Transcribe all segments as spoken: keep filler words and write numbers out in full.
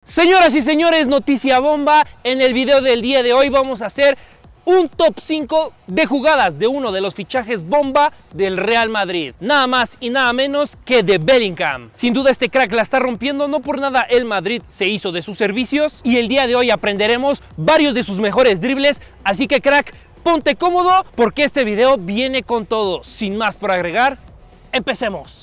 Señoras y señores, noticia bomba. En el video del día de hoy vamos a hacer un top cinco de jugadas de uno de los fichajes bomba del Real Madrid. Nada más y nada menos que de Bellingham. Sin duda este crack la está rompiendo, no por nada el Madrid se hizo de sus servicios. Y el día de hoy aprenderemos varios de sus mejores dribles. Así que crack, ponte cómodo porque este video viene con todo. Sin más por agregar, empecemos.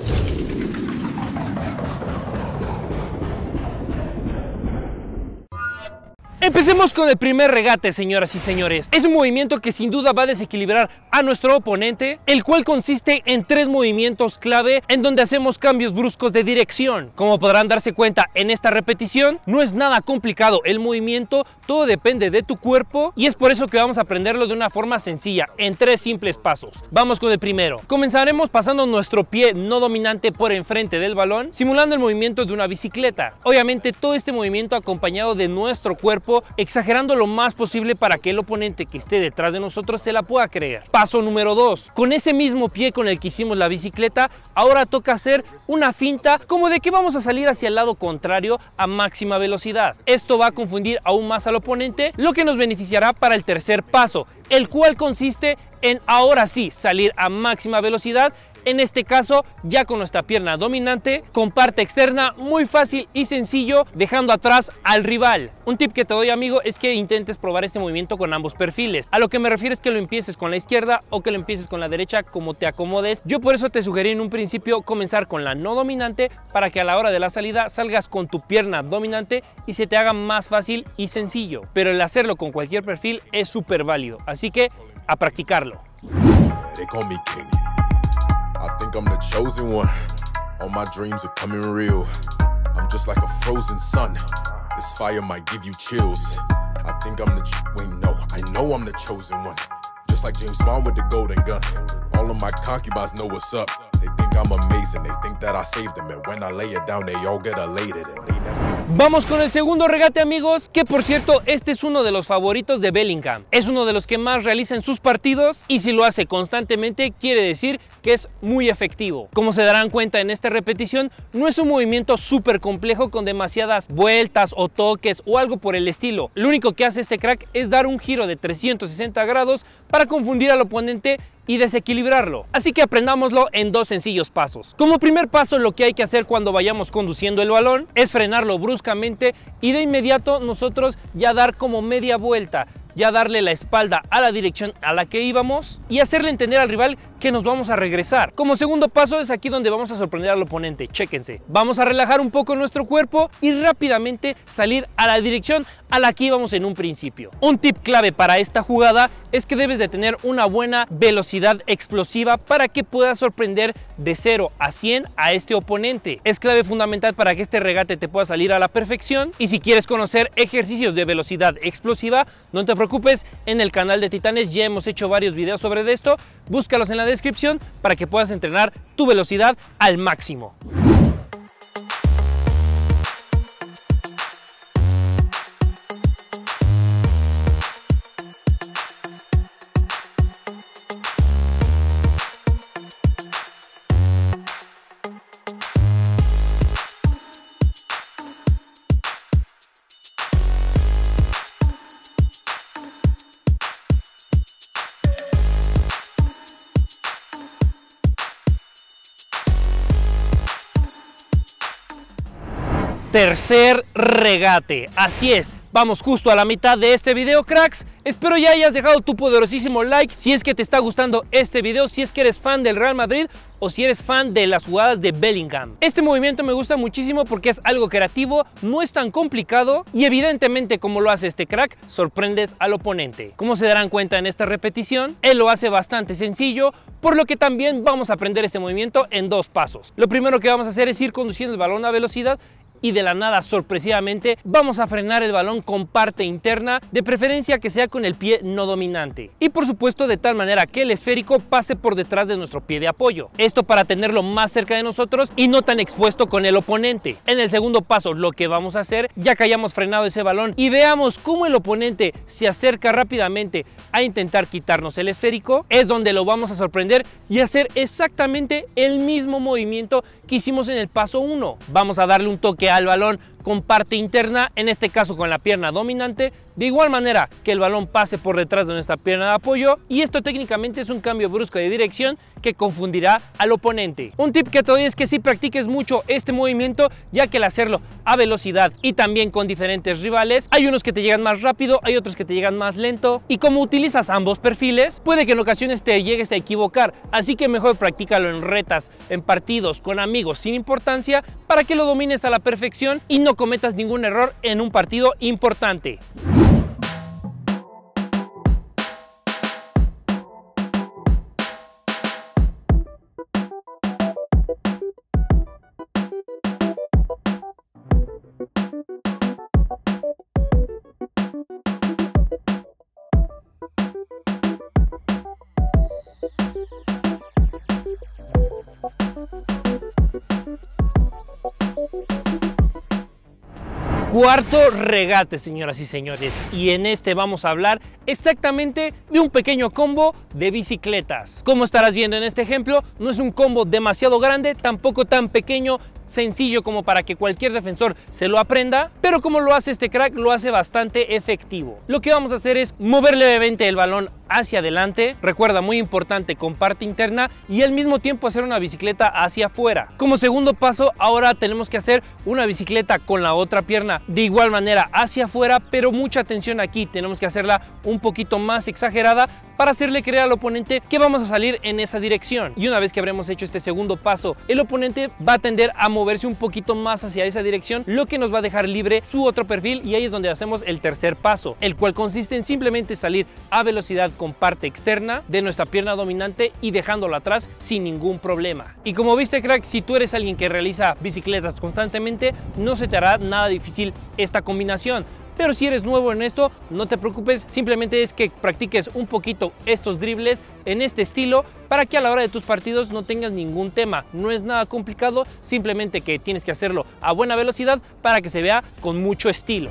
Empecemos con el primer regate, señoras y señores. Es un movimiento que sin duda va a desequilibrar a nuestro oponente, el cual consiste en tres movimientos clave en donde hacemos cambios bruscos de dirección. Como podrán darse cuenta en esta repetición, no es nada complicado el movimiento, todo depende de tu cuerpo y es por eso que vamos a aprenderlo de una forma sencilla, en tres simples pasos. Vamos con el primero. Comenzaremos pasando nuestro pie no dominante por enfrente del balón, simulando el movimiento de una bicicleta. Obviamente todo este movimiento acompañado de nuestro cuerpo, exagerando lo más posible para que el oponente que esté detrás de nosotros se la pueda creer. Paso número dos. Con ese mismo pie con el que hicimos la bicicleta, ahora toca hacer una finta como de que vamos a salir hacia el lado contrario a máxima velocidad. Esto va a confundir aún más al oponente, lo que nos beneficiará para el tercer paso, el cual consiste en ahora sí salir a máxima velocidad. En este caso ya con nuestra pierna dominante, con parte externa, muy fácil y sencillo, dejando atrás al rival. Un tip que te doy, amigo, es que intentes probar este movimiento con ambos perfiles. A lo que me refiero es que lo empieces con la izquierda o que lo empieces con la derecha, como te acomodes. Yo por eso te sugerí en un principio comenzar con la no dominante, para que a la hora de la salida salgas con tu pierna dominante y se te haga más fácil y sencillo. Pero el hacerlo con cualquier perfil es súper válido, así que a practicarlo. I think I'm the chosen one. All my dreams are coming real. I'm just like a frozen sun. This fire might give you chills. I think I'm the ch wait no, I know I'm the chosen one. Just like James Bond with the golden gun. All of my concubines know what's up. They think I'm amazing. They think that I saved them. And when I lay it down, they all get elated and they never... Vamos con el segundo regate, amigos, que por cierto este es uno de los favoritos de Bellingham. Es uno de los que más realiza en sus partidos y si lo hace constantemente quiere decir que es muy efectivo. Como se darán cuenta en esta repetición, no es un movimiento súper complejo con demasiadas vueltas o toques o algo por el estilo. Lo único que hace este crack es dar un giro de trescientos sesenta grados para confundir al oponente y desequilibrarlo. Así que aprendámoslo en dos sencillos pasos. Como primer paso, lo que hay que hacer cuando vayamos conduciendo el balón es frenarlo bruscamente y de inmediato nosotros ya dar como media vuelta, ya darle la espalda a la dirección a la que íbamos y hacerle entender al rival que nos vamos a regresar. Como segundo paso es aquí donde vamos a sorprender al oponente. Chéquense. Vamos a relajar un poco nuestro cuerpo y rápidamente salir a la dirección a la que íbamos en un principio. Un tip clave para esta jugada es que debes de tener una buena velocidad explosiva para que puedas sorprender de cero a cien a este oponente. Es clave fundamental para que este regate te pueda salir a la perfección y si quieres conocer ejercicios de velocidad explosiva, no te preocupes, en el canal de Titanes ya hemos hecho varios videos sobre esto, búscalos en la descripción para que puedas entrenar tu velocidad al máximo. Tercer regate, así es, vamos justo a la mitad de este video, cracks. Espero ya hayas dejado tu poderosísimo like si es que te está gustando este video, si es que eres fan del Real Madrid o si eres fan de las jugadas de Bellingham. Este movimiento me gusta muchísimo porque es algo creativo, no es tan complicado y evidentemente como lo hace este crack, sorprendes al oponente. Como se darán cuenta en esta repetición, él lo hace bastante sencillo, por lo que también vamos a aprender este movimiento en dos pasos. Lo primero que vamos a hacer es ir conduciendo el balón a velocidad y de la nada, sorpresivamente, vamos a frenar el balón con parte interna, de preferencia que sea con el pie no dominante. Y por supuesto de tal manera que el esférico pase por detrás de nuestro pie de apoyo. Esto para tenerlo más cerca de nosotros y no tan expuesto con el oponente. En el segundo paso, lo que vamos a hacer, ya que hayamos frenado ese balón y veamos cómo el oponente se acerca rápidamente a intentar quitarnos el esférico, es donde lo vamos a sorprender y hacer exactamente el mismo movimiento que hicimos en el paso uno. Vamos a darle un toque al balón con parte interna, en este caso con la pierna dominante, de igual manera que el balón pase por detrás de nuestra pierna de apoyo, y esto técnicamente es un cambio brusco de dirección que confundirá al oponente. Un tip que te doy es que si practiques mucho este movimiento, ya que al hacerlo a velocidad y también con diferentes rivales, hay unos que te llegan más rápido, hay otros que te llegan más lento, y como utilizas ambos perfiles, puede que en ocasiones te llegues a equivocar, así que mejor practícalo en retas, en partidos, con amigos, sin importancia, para que lo domines a la perfección y no cometas ningún error en un partido importante. Cuarto regate, señoras y señores, y en este vamos a hablar exactamente de un pequeño combo de bicicletas. Como estarás viendo en este ejemplo, no es un combo demasiado grande, tampoco tan pequeño, sencillo como para que cualquier defensor se lo aprenda, pero como lo hace este crack, lo hace bastante efectivo. Lo que vamos a hacer es mover levemente el balón hacia adelante, recuerda, muy importante, con parte interna, y al mismo tiempo hacer una bicicleta hacia afuera. Como segundo paso, ahora tenemos que hacer una bicicleta con la otra pierna de igual manera hacia afuera, pero mucha atención aquí, tenemos que hacerla un poquito más exagerada para hacerle creer al oponente que vamos a salir en esa dirección. Y una vez que habremos hecho este segundo paso, el oponente va a tender a moverse un poquito más hacia esa dirección, lo que nos va a dejar libre su otro perfil, y ahí es donde hacemos el tercer paso, el cual consiste en simplemente salir a velocidad con parte externa de nuestra pierna dominante y dejándolo atrás sin ningún problema. Y como viste, crack, si tú eres alguien que realiza bicicletas constantemente, no se te hará nada difícil esta combinación. Pero si eres nuevo en esto, no te preocupes, simplemente es que practiques un poquito estos dribles en este estilo para que a la hora de tus partidos no tengas ningún tema. No es nada complicado, simplemente que tienes que hacerlo a buena velocidad para que se vea con mucho estilo.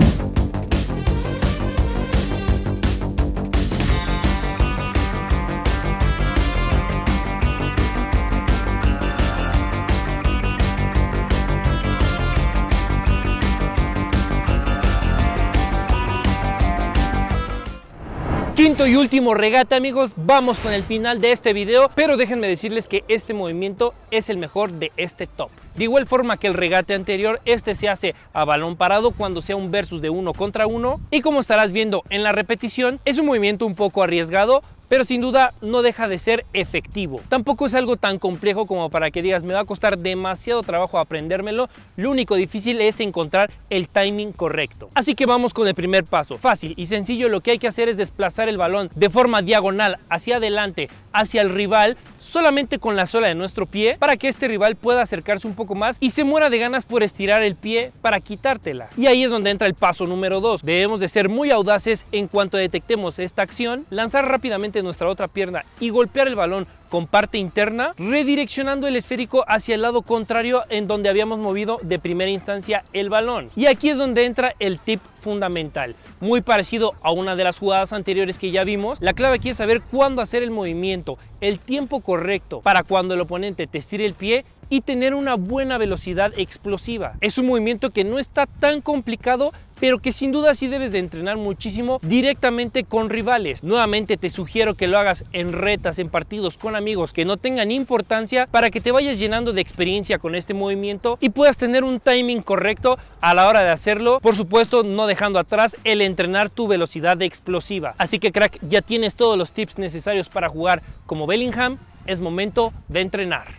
Quinto y último regate, amigos, vamos con el final de este video, pero déjenme decirles que este movimiento es el mejor de este top. De igual forma que el regate anterior, este se hace a balón parado cuando sea un versus de uno contra uno, y como estarás viendo en la repetición, es un movimiento un poco arriesgado, pero sin duda no deja de ser efectivo. Tampoco es algo tan complejo como para que digas me va a costar demasiado trabajo aprendérmelo. Lo único difícil es encontrar el timing correcto. Así que vamos con el primer paso. Fácil y sencillo, lo que hay que hacer es desplazar el balón de forma diagonal hacia adelante, hacia el rival, solamente con la suela de nuestro pie, para que este rival pueda acercarse un poco más y se muera de ganas por estirar el pie para quitártela. Y ahí es donde entra el paso número dos. Debemos de ser muy audaces en cuanto detectemos esta acción, lanzar rápidamente nuestra otra pierna y golpear el balón con parte interna, redireccionando el esférico hacia el lado contrario en donde habíamos movido de primera instancia el balón. Y aquí es donde entra el tip fundamental, muy parecido a una de las jugadas anteriores que ya vimos. La clave aquí es saber cuándo hacer el movimiento, el tiempo correcto para cuando el oponente te estire el pie y tener una buena velocidad explosiva. Es un movimiento que no está tan complicado, pero que sin duda sí debes de entrenar muchísimo directamente con rivales. Nuevamente te sugiero que lo hagas en retas, en partidos con amigos que no tengan importancia, para que te vayas llenando de experiencia con este movimiento y puedas tener un timing correcto a la hora de hacerlo, por supuesto no dejando atrás el entrenar tu velocidad explosiva. Así que, crack, ya tienes todos los tips necesarios para jugar como Bellingham. Es momento de entrenar.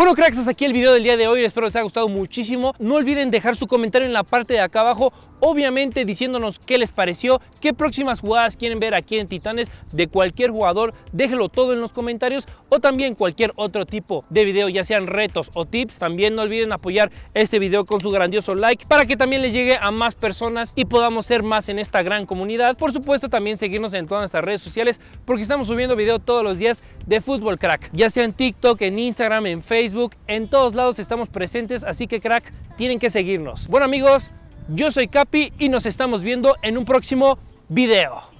Bueno, cracks, hasta aquí el video del día de hoy. Espero les haya gustado muchísimo. No olviden dejar su comentario en la parte de acá abajo, obviamente diciéndonos qué les pareció, qué próximas jugadas quieren ver aquí en Titanes de cualquier jugador. Déjenlo todo en los comentarios, o también cualquier otro tipo de video, ya sean retos o tips. También no olviden apoyar este video con su grandioso like para que también les llegue a más personas y podamos ser más en esta gran comunidad. Por supuesto, también seguirnos en todas nuestras redes sociales, porque estamos subiendo video todos los días de fútbol, crack, ya sea en TikTok, en Instagram, en Facebook, en todos lados estamos presentes, así que, crack, tienen que seguirnos. Bueno, amigos, yo soy Capi y nos estamos viendo en un próximo video.